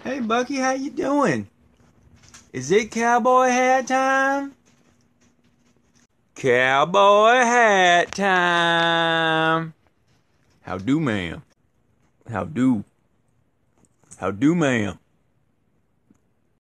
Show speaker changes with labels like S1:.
S1: Hey Bucky, how you doing? Is it cowboy hat time? Cowboy hat time. How do, ma'am? How do? How do, ma'am?